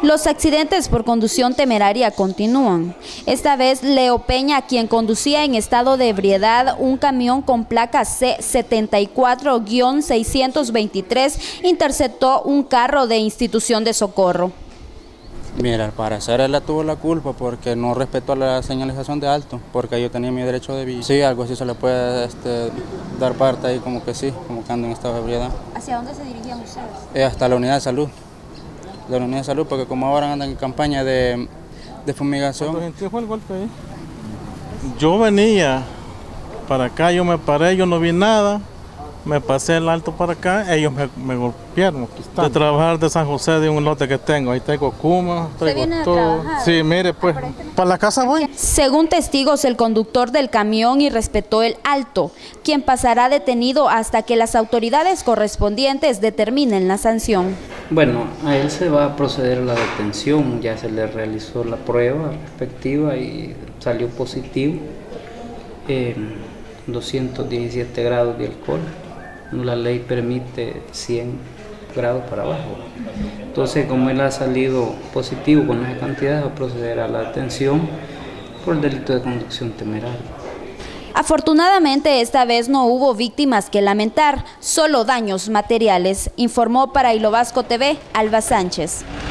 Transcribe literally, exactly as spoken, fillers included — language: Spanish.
Los accidentes por conducción temeraria continúan. Esta vez Leo Peña, quien conducía en estado de ebriedad un camión con placa C setenta y cuatro guion seiscientos veintitrés, interceptó un carro de institución de socorro. Mira, al parecer él tuvo la culpa porque no respetó la señalización de alto, porque yo tenía mi derecho de vía. Sí, algo así se le puede este, dar parte ahí, como que sí, como que ando en estado de ebriedad. ¿Hacia dónde se dirigían ustedes? Eh, hasta la unidad de salud. De la unidad de salud, porque como ahora andan en campaña de, de fumigación. ¿Qué fue el golpe ahí? Yo venía para acá, yo me paré, yo no vi nada, me pasé el alto para acá, ellos me, me golpearon. De trabajar de San José, de un lote que tengo, ahí traigo Kuma, traigo todo. Sí, mire, pues, para la casa voy. Según testigos, el conductor del camión irrespetó el alto, quien pasará detenido hasta que las autoridades correspondientes determinen la sanción. Bueno, a él se va a proceder a la detención, ya se le realizó la prueba respectiva y salió positivo, eh, doscientos diecisiete grados de alcohol. La ley permite cien grados para abajo. Entonces, como él ha salido positivo con esa cantidad, va a proceder a la detención por el delito de conducción temeraria. Afortunadamente, esta vez no hubo víctimas que lamentar, solo daños materiales, informó para Hilo Vasco T V, Alba Sánchez.